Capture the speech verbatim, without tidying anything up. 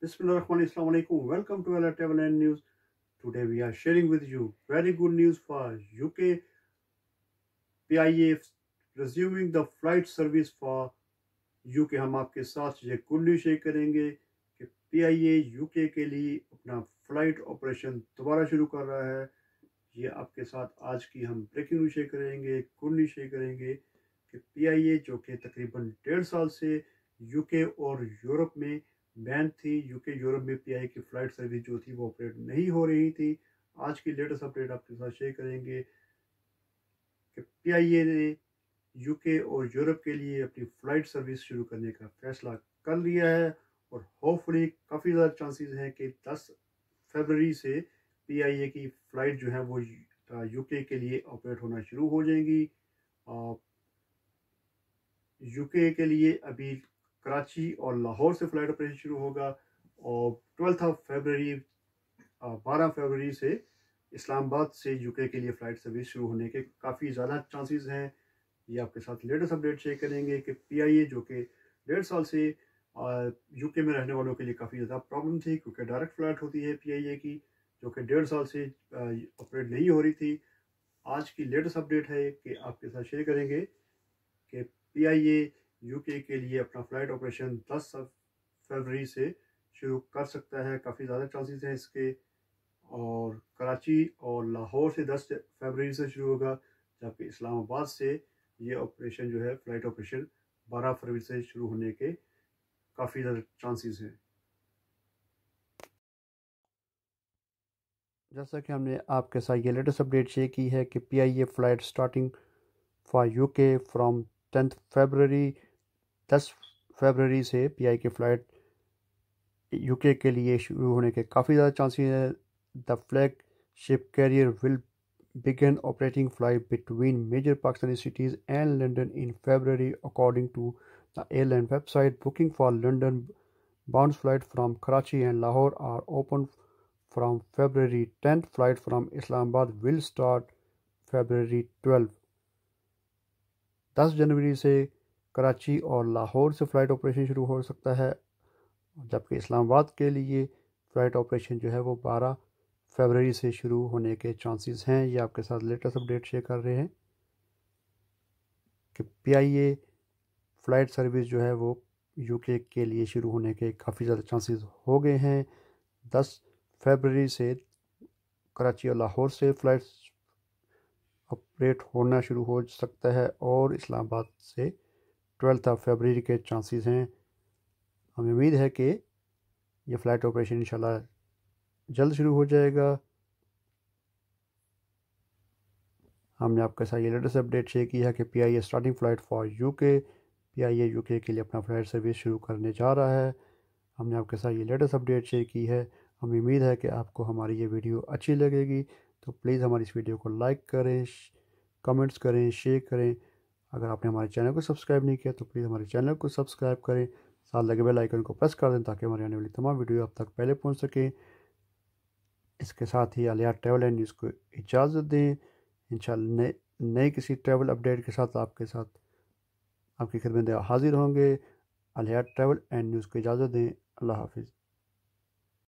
Bismillahirrahmanirrahim. Assalamu alaikum. Welcome to Al Travel and News. Today we are sharing with you very good news for U K. P I A resuming the flight service for U K. हम आपके साथ ये good news share करेंगे कि P I A U K के लिए अपना flight operation दोबारा शुरू कर रहा है। ये आपके साथ आज की हम ब्रेकिंग न्यूज़ शेयर करेंगे, गुड न्यूज़ शेयर करेंगे कि P I A जो कि तकरीबन डेढ़ साल से यूके और यूरोप में बैन थी, यूके यूरोप में पीआईए की फ़्लाइट सर्विस जो थी वो ऑपरेट नहीं हो रही थी। आज की लेटेस्ट अपडेट आपके साथ शेयर करेंगे कि पीआईए ने यूके और यूरोप के लिए अपनी फ़्लाइट सर्विस शुरू करने का फैसला कर लिया है और होपफुली काफ़ी ज़्यादा चांसेस हैं कि दस फरवरी से पीआईए की फ़्लाइट जो है वो यूके के लिए ऑपरेट होना शुरू हो जाएंगी। यूके के लिए अभी कराची और लाहौर से फ़्लाइट ऑपरेशन शुरू होगा और ट्वेल्थ ऑफ फरवरी बारह फरवरी से इस्लामाबाद से यूके के लिए फ़्लाइट सर्विस शुरू होने के काफ़ी ज़्यादा चांसेस हैं। ये आपके साथ लेटेस्ट अपडेट शेयर करेंगे कि पीआईए जो कि डेढ़ साल से यूके में रहने वालों के लिए काफ़ी ज़्यादा प्रॉब्लम थी क्योंकि डायरेक्ट फ़्लाइट होती है पीआईए की जो कि डेढ़ साल से ऑपरेट नहीं हो रही थी। आज की लेटेस्ट अपडेट है कि आपके साथ शेयर करेंगे कि पीआईए यूके के लिए अपना फ़्लाइट ऑपरेशन दस फरवरी से शुरू कर सकता है। काफ़ी ज़्यादा चांसेस हैं इसके और कराची और लाहौर से दस फरवरी से शुरू होगा जबकि इस्लामाबाद से ये ऑपरेशन जो है फ़्लाइट ऑपरेशन बारह फरवरी से शुरू होने के काफ़ी ज़्यादा चांसेस हैं। जैसा कि हमने आपके साथ ये लेटेस्ट अपडेट शेयर की है कि PIA flight starting for UK from tenth फरवरी दस फरवरी से पीआई की फ़्लाइट यूके के लिए शुरू होने के काफ़ी ज़्यादा चांसेस हैं। The flagship carrier will begin operating flight between major Pakistani cities and London in February according to the airline website. Booking for London bound flight from Karachi and Lahore are open from February tenth. Flight from Islamabad will start February twelfth. दस जनवरी से कराची और लाहौर से flight operation शुरू हो सकता है जबकि इस्लामाबाद के लिए फ़्लाइट ऑपरेशन जो है वो बारह फरवरी से शुरू होने के चांसेस हैं। ये आपके साथ लेटेस्ट अपडेट शेयर कर रहे हैं कि पीआईए फ़्लाइट सर्विस जो है वो यूके के लिए शुरू होने के काफ़ी ज़्यादा चांसेस हो गए हैं। दस फरवरी से कराची और लाहौर से फ़्लाइट ऑपरेट होना शुरू हो सकता है और इस्लामाबाद से ट्वेल्थ ऑफ फरवरी के चांसेस हैं। हमें उम्मीद है कि ये फ़्लाइट ऑपरेशन इंशाल्लाह जल्द शुरू हो जाएगा। हमने आपके साथ ये लेटेस्ट अपडेट शेयर की है कि PIA starting flight for UK PIA UK के लिए अपना फ़्लाइट सर्विस शुरू करने जा रहा है। हमने आपके साथ ये लेटेस्ट अपडेट शेयर की है। हमें उम्मीद है कि आपको हमारी ये वीडियो अच्छी लगेगी तो प्लीज़ हमारी इस वीडियो को लाइक करें, कमेंट्स करें, शेयर करें। अगर आपने हमारे चैनल को सब्सक्राइब नहीं किया तो प्लीज़ हमारे चैनल को सब्सक्राइब करें, साथ लगे बेल आइकन को प्रेस कर दें ताकि हमारी आने वाली तमाम वीडियो आप तक पहले पहुंच सके। इसके साथ ही अलिया ट्रैवल एंड न्यूज़ को इजाज़त दें। इंशाल्लाह नए नए किसी ट्रैवल अपडेट के साथ आपके साथ आपकी खिदमत में हाजिर होंगे। अलिया ट्रैवल एंड न्यूज़ को इजाज़त दें। अल्लाह हाफिज़।